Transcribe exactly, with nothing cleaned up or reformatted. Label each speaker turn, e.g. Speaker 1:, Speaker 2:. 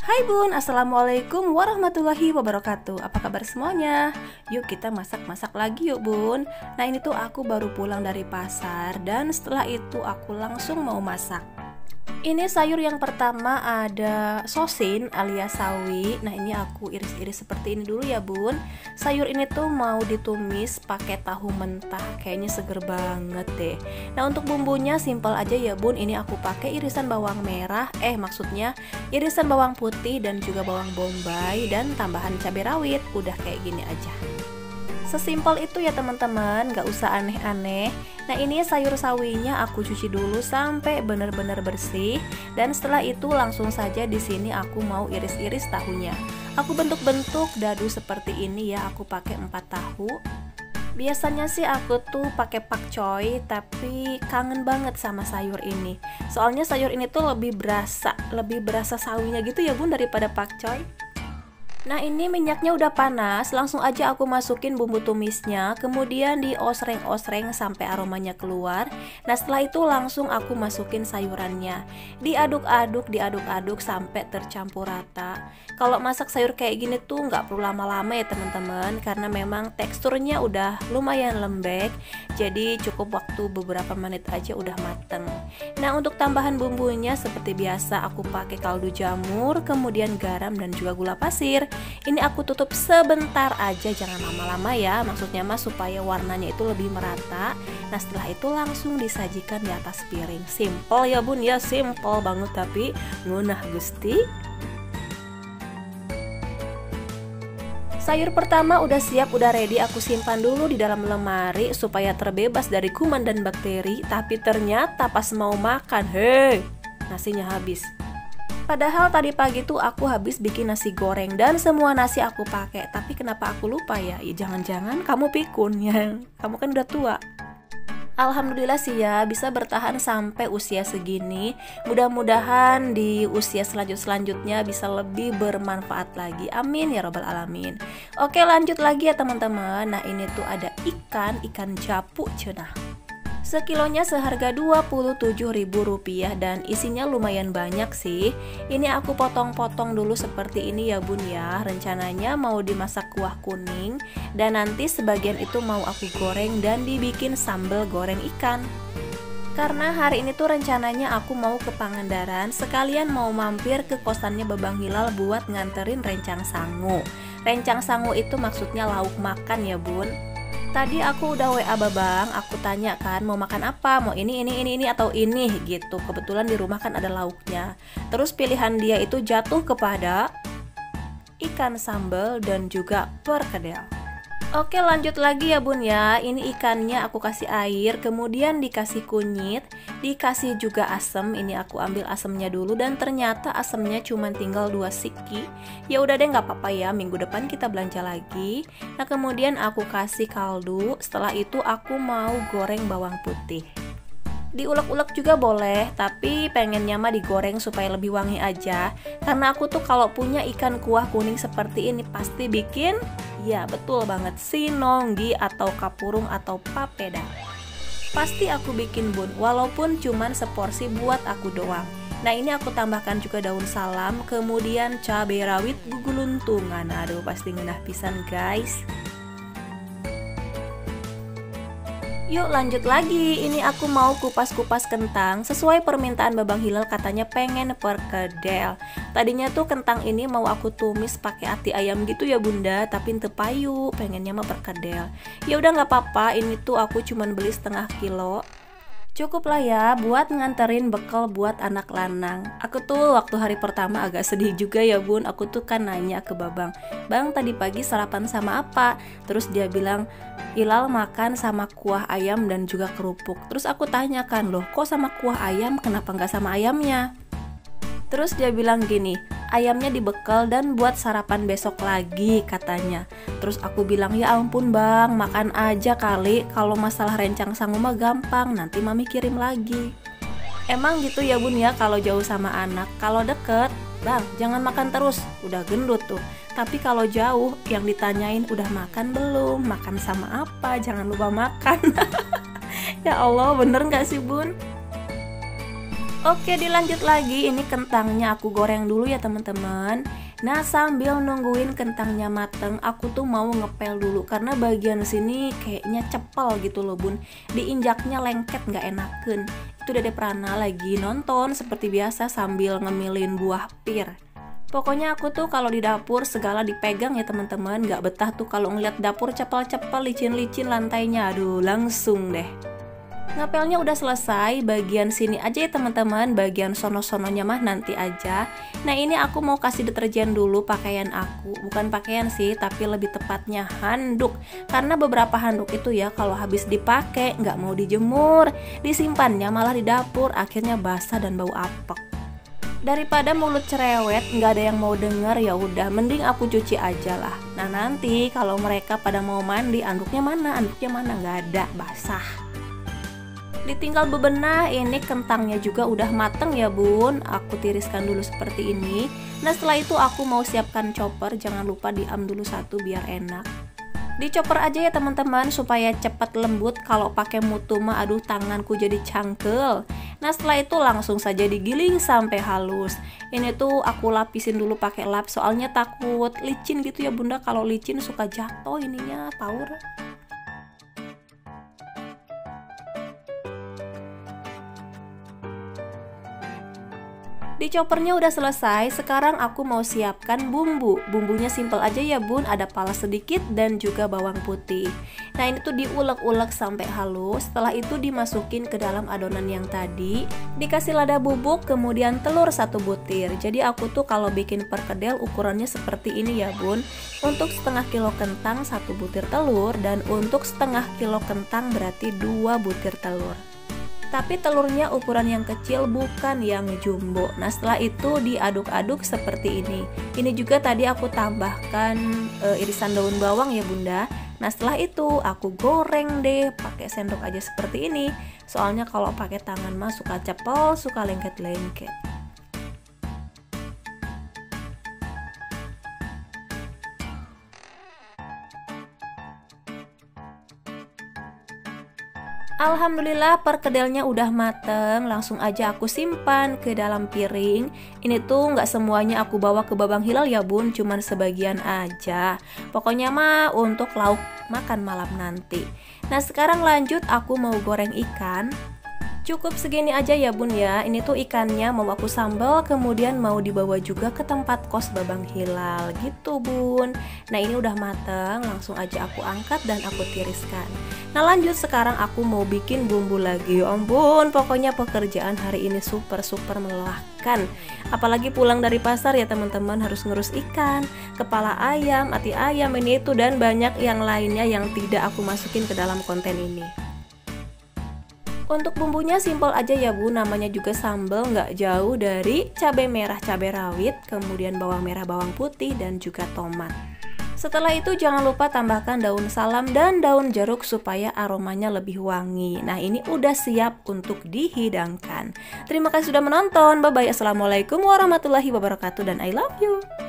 Speaker 1: Hai Bun, Assalamualaikum warahmatullahi wabarakatuh. Apa kabar semuanya? Yuk kita masak-masak lagi yuk Bun. Nah ini tuh aku baru pulang dari pasar dan setelah itu aku langsung mau masak. Ini sayur yang pertama ada sosin alias sawi. Nah ini aku iris-iris seperti ini dulu ya Bun. Sayur ini tuh mau ditumis pakai tahu mentah, kayaknya seger banget deh. Nah untuk bumbunya simpel aja ya Bun. Ini aku pakai irisan bawang merah, eh maksudnya irisan bawang putih dan juga bawang bombay dan tambahan cabai rawit. Udah kayak gini aja. Sesimpel itu ya teman-teman, gak usah aneh-aneh. Nah ini sayur sawinya aku cuci dulu sampai benar-benar bersih. Dan setelah itu langsung saja di sini aku mau iris-iris tahunya. Aku bentuk-bentuk dadu seperti ini ya, aku pakai empat tahu. Biasanya sih aku tuh pakai pakcoy, tapi kangen banget sama sayur ini. Soalnya sayur ini tuh lebih berasa, lebih berasa sawinya gitu ya Bun daripada pakcoy. Nah ini minyaknya udah panas, langsung aja aku masukin bumbu tumisnya, kemudian diosreng-osreng sampai aromanya keluar. Nah setelah itu langsung aku masukin sayurannya, diaduk-aduk, diaduk-aduk sampai tercampur rata. Kalau masak sayur kayak gini tuh nggak perlu lama-lama ya teman-teman, karena memang teksturnya udah lumayan lembek, jadi cukup waktu beberapa menit aja udah mateng. Nah untuk tambahan bumbunya seperti biasa aku pakai kaldu jamur, kemudian garam dan juga gula pasir. Ini aku tutup sebentar aja, jangan lama-lama ya, maksudnya mah supaya warnanya itu lebih merata. Nah setelah itu langsung disajikan di atas piring. Simple ya Bun ya, simple banget tapi ngunah gusti. Sayur pertama udah siap, udah ready, aku simpan dulu di dalam lemari supaya terbebas dari kuman dan bakteri. Tapi ternyata pas mau makan, hei, nasinya habis. Padahal tadi pagi tuh aku habis bikin nasi goreng dan semua nasi aku pakai. Tapi kenapa aku lupa ya? Ya jangan-jangan kamu pikun ya. Kamu kan udah tua. Alhamdulillah sih ya bisa bertahan sampai usia segini. Mudah-mudahan di usia selanjut-selanjutnya bisa lebih bermanfaat lagi. Amin ya robbal alamin. Oke lanjut lagi ya teman-teman. Nah ini tuh ada ikan, ikan japu cenah. Sekilonya seharga dua puluh tujuh ribu rupiah dan isinya lumayan banyak sih. Ini aku potong-potong dulu seperti ini ya Bun ya. Rencananya mau dimasak kuah kuning dan nanti sebagian itu mau aku goreng dan dibikin sambal goreng ikan. Karena hari ini tuh rencananya aku mau ke Pangandaran, sekalian mau mampir ke kosannya Babang Hilal buat nganterin rencang sangu. Rencang sangu itu maksudnya lauk makan ya Bun. Tadi aku udah W A Babang, aku tanya kan mau makan apa, mau ini, ini, ini, ini atau ini gitu. Kebetulan di rumah kan ada lauknya. Terus pilihan dia itu jatuh kepada ikan sambal dan juga perkedel. Oke lanjut lagi ya Bun ya. Ini ikannya aku kasih air, kemudian dikasih kunyit, dikasih juga asem. Ini aku ambil asemnya dulu dan ternyata asemnya cuma tinggal dua siki. Ya udah deh nggak apa-apa ya, minggu depan kita belanja lagi. Nah kemudian aku kasih kaldu. Setelah itu aku mau goreng bawang putih. Diulek-ulek juga boleh, tapi pengennya mah digoreng supaya lebih wangi aja. Karena aku tuh kalau punya ikan kuah kuning seperti ini pasti bikin, ya betul banget, sinonggi atau kapurung atau papeda. Pasti aku bikin Bun, walaupun cuman seporsi buat aku doang. Nah ini aku tambahkan juga daun salam, kemudian cabai rawit guguluntungan. Aduh pasti ngenah pisan guys. Yuk lanjut lagi, ini aku mau kupas-kupas kentang. Sesuai permintaan Babang Hilal katanya pengen perkedel. Tadinya tuh kentang ini mau aku tumis pakai ati ayam gitu ya bunda, tapi ente payu, pengennya mah perkedel. Ya udah nggak apa-apa, ini tuh aku cuman beli setengah kilo. Cukup lah ya buat nganterin bekal buat anak lanang. Aku tuh waktu hari pertama agak sedih juga ya Bun. Aku tuh kan nanya ke Babang, Bang tadi pagi sarapan sama apa? Terus dia bilang, Hilal makan sama kuah ayam dan juga kerupuk. Terus aku tanyakan, loh kok sama kuah ayam, kenapa nggak sama ayamnya? Terus dia bilang gini, ayamnya dibekal dan buat sarapan besok lagi katanya. Terus aku bilang, ya ampun bang, makan aja kali, kalau masalah rencang sangu mah gampang, nanti mami kirim lagi. Emang gitu ya Bun ya kalau jauh sama anak. Kalau deket, bang jangan makan terus, udah gendut tuh. Tapi kalau jauh yang ditanyain udah makan belum, makan sama apa, jangan lupa makan. Ya Allah bener gak sih Bun? Oke, dilanjut lagi. Ini kentangnya aku goreng dulu ya teman-teman. Nah, sambil nungguin kentangnya mateng, aku tuh mau ngepel dulu karena bagian sini kayaknya cepel gitu loh bun. Diinjaknya lengket nggak enaken. Itu Dede Prana lagi nonton seperti biasa sambil ngemilin buah pir. Pokoknya aku tuh kalau di dapur segala dipegang ya teman-teman. Nggak betah tuh kalau ngeliat dapur cepel-cepel, licin-licin lantainya. Aduh, langsung deh. Ngepelnya udah selesai, bagian sini aja ya teman-teman, bagian sono-sononya mah nanti aja. Nah ini aku mau kasih deterjen dulu pakaian aku, bukan pakaian sih, tapi lebih tepatnya handuk. Karena beberapa handuk itu ya kalau habis dipakai nggak mau dijemur, disimpannya malah di dapur, akhirnya basah dan bau apek. Daripada mulut cerewet nggak ada yang mau denger, ya udah mending aku cuci aja lah. Nah nanti kalau mereka pada mau mandi, anduknya mana, anduknya mana, nggak ada, basah. Ditinggal bebenah. Ini kentangnya juga udah mateng ya bun, aku tiriskan dulu seperti ini. Nah setelah itu aku mau siapkan chopper, jangan lupa diam dulu satu biar enak. Dicoper aja ya teman-teman supaya cepat lembut. Kalau pakai mutu mah aduh tanganku jadi cangkel. Nah setelah itu langsung saja digiling sampai halus. Ini tuh aku lapisin dulu pakai lap, soalnya takut licin gitu ya bunda, kalau licin suka jatuh ininya power. Dicopernya udah selesai, sekarang aku mau siapkan bumbu. Bumbunya simple aja ya bun, ada pala sedikit dan juga bawang putih. Nah ini tuh diulek-ulek sampai halus, setelah itu dimasukin ke dalam adonan yang tadi. Dikasih lada bubuk, kemudian telur satu butir. Jadi aku tuh kalau bikin perkedel ukurannya seperti ini ya bun. Untuk setengah kilo kentang satu butir telur, dan untuk setengah kilo kentang berarti dua butir telur. Tapi telurnya ukuran yang kecil, bukan yang jumbo. Nah setelah itu diaduk-aduk seperti ini. Ini juga tadi aku tambahkan e, irisan daun bawang ya bunda. Nah setelah itu aku goreng deh pakai sendok aja seperti ini. Soalnya kalau pakai tangan mah suka cepel, suka lengket-lengket. Alhamdulillah perkedelnya udah mateng, langsung aja aku simpan ke dalam piring. Ini tuh nggak semuanya aku bawa ke Babang Hilal ya bun, cuman sebagian aja. Pokoknya mah untuk lauk makan malam nanti. Nah sekarang lanjut, aku mau goreng ikan. Cukup segini aja ya bun ya. Ini tuh ikannya mau aku sambal, kemudian mau dibawa juga ke tempat kos Babang Hilal gitu bun. Nah ini udah mateng, langsung aja aku angkat dan aku tiriskan. Nah lanjut, sekarang aku mau bikin bumbu lagi. Ya ampun, pokoknya pekerjaan hari ini super-super melelahkan. Apalagi pulang dari pasar ya teman-teman, harus ngurus ikan, kepala ayam, hati ayam, ini itu dan banyak yang lainnya yang tidak aku masukin ke dalam konten ini. Untuk bumbunya simpel aja ya bu, namanya juga sambal, nggak jauh dari cabai merah, cabai rawit, kemudian bawang merah, bawang putih, dan juga tomat. Setelah itu jangan lupa tambahkan daun salam dan daun jeruk supaya aromanya lebih wangi. Nah ini udah siap untuk dihidangkan. Terima kasih sudah menonton, bye bye, assalamualaikum warahmatullahi wabarakatuh, dan I love you.